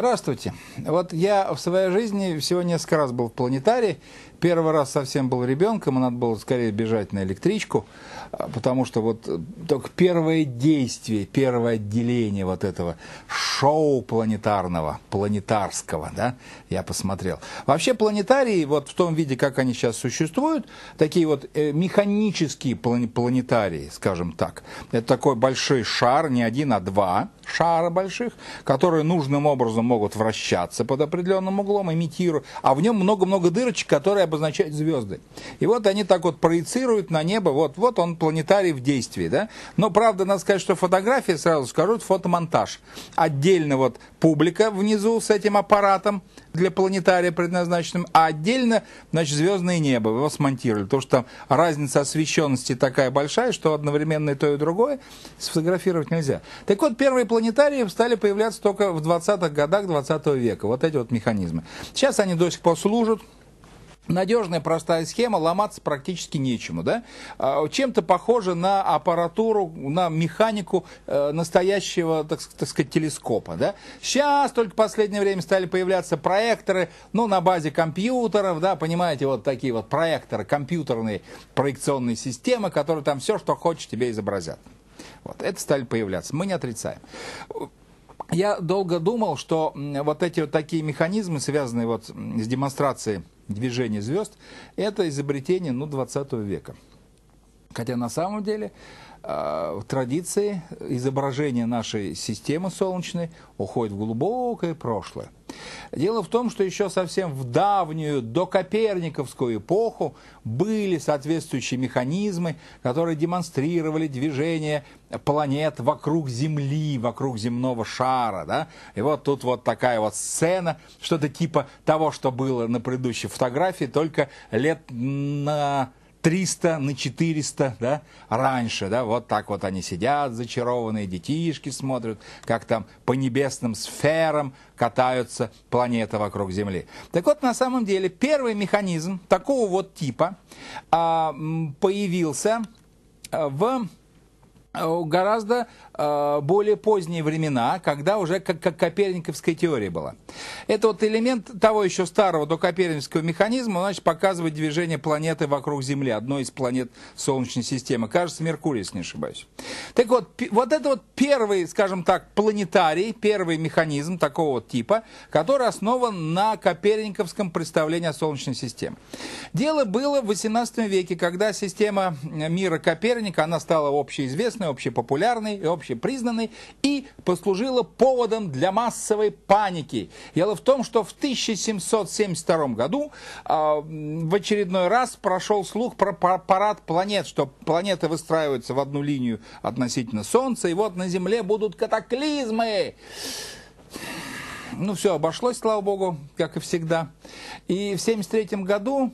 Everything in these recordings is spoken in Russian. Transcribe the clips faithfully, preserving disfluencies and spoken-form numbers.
Здравствуйте. Вот я в своей жизни всего несколько раз был в планетарии. Первый раз совсем был ребенком, и надо было скорее бежать на электричку, потому что вот только первое действие, первое отделение вот этого шоу планетарного, планетарского, да, я посмотрел. Вообще планетарии, вот в том виде, как они сейчас существуют, такие вот э, механические планетарии, скажем так. Это такой большой шар, не один, а два шара больших, которые нужным образом могут вращаться под определенным углом, имитируя, а в нем много-много дырочек, которые обозначают звезды. И вот они так вот проецируют на небо, вот, вот он планетарий в действии, да. Но, правда, надо сказать, что фотографии, сразу скажу, это фотомонтаж. Отдельно вот публика внизу с этим аппаратом для планетария предназначенным, а отдельно, значит, звездное небо, его смонтировали, потому что там разница освещенности такая большая, что одновременно и то, и другое сфотографировать нельзя. Так вот, первые планетарии стали появляться только в двадцатых годах двадцатого века, вот эти вот механизмы. Сейчас они до сих пор служат. Надежная, простая схема, ломаться практически нечему, да? Чем-то похоже на аппаратуру, на механику э, настоящего, так, так сказать, телескопа, да? Сейчас только в последнее время стали появляться проекторы, ну, на базе компьютеров, да, понимаете, вот такие вот проекторы, компьютерные проекционные системы, которые там все, что хочешь, тебе изобразят. Вот, это стали появляться, мы не отрицаем. Я долго думал, что вот эти вот такие механизмы, связанные вот с демонстрацией движения звезд, это изобретение, ну, двадцатого века. Хотя на самом деле э, в традиции изображения нашей системы солнечной уходит в глубокое прошлое. Дело в том, что еще совсем в давнюю докоперниковскую эпоху были соответствующие механизмы, которые демонстрировали движение планет вокруг Земли, вокруг земного шара. Да? И вот тут вот такая вот сцена, что-то типа того, что было на предыдущей фотографии, только лет на триста, на четыреста, да, раньше, да, вот так вот они сидят, зачарованные, детишки смотрят, как там по небесным сферам катаются планеты вокруг Земли. Так вот, на самом деле, первый механизм такого вот типа а, появился в гораздо э, более поздние времена, когда уже как, как коперниковская теория была. Это вот элемент того еще старого докоперниковского механизма, он, значит, показывает движение планеты вокруг Земли, одной из планет Солнечной системы. Кажется, Меркурий, если не ошибаюсь. Так вот, вот это вот первый, скажем так, планетарий, первый механизм такого вот типа, который основан на коперниковском представлении о Солнечной системе. Дело было в восемнадцатом веке, когда система мира Коперника, она стала общеизвестной, общепопулярной и общепризнанной, и послужила поводом для массовой паники. Дело в том, что в тысяча семьсот семьдесят втором году э, в очередной раз прошел слух про парад планет, что планеты выстраиваются в одну линию относительно Солнца, и вот на Земле будут катаклизмы. Ну, все обошлось, слава богу, как и всегда. И в семьдесят третьем году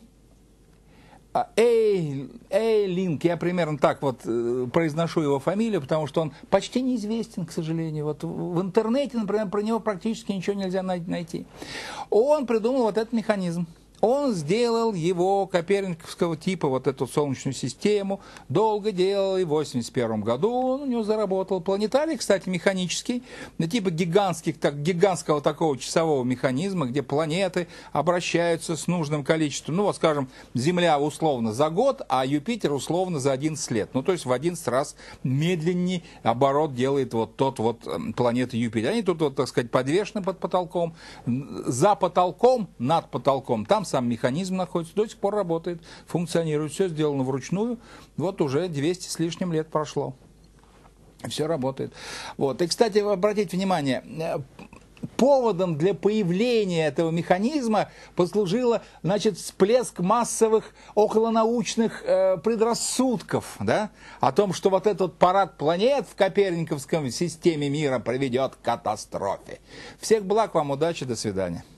Эй, Эйлинг, я примерно так вот э, произношу его фамилию, потому что он почти неизвестен, к сожалению. Вот в интернете, например, про него практически ничего нельзя найти. Он придумал вот этот механизм. Он сделал его коперниковского типа, вот эту Солнечную систему, долго делал, и в восемьдесят первом году он у него заработал. Планетарий, кстати, механический, типа гигантских, так, гигантского такого часового механизма, где планеты обращаются с нужным количеством, ну вот, скажем, Земля условно за год, а Юпитер условно за одиннадцать лет. Ну, то есть в одиннадцать раз медленнее оборот делает вот тот вот планета Юпитер. Они тут, вот, так сказать, подвешены под потолком, за потолком, над потолком, там сам механизм находится, до сих пор работает, функционирует, все сделано вручную, вот уже двести с лишним лет прошло. Все работает. Вот. И, кстати, обратите внимание, поводом для появления этого механизма послужило, значит, всплеск массовых околонаучных э, предрассудков, да, о том, что вот этот парад планет в коперниковском системе мира приведет к катастрофе. Всех благ вам, удачи, до свидания.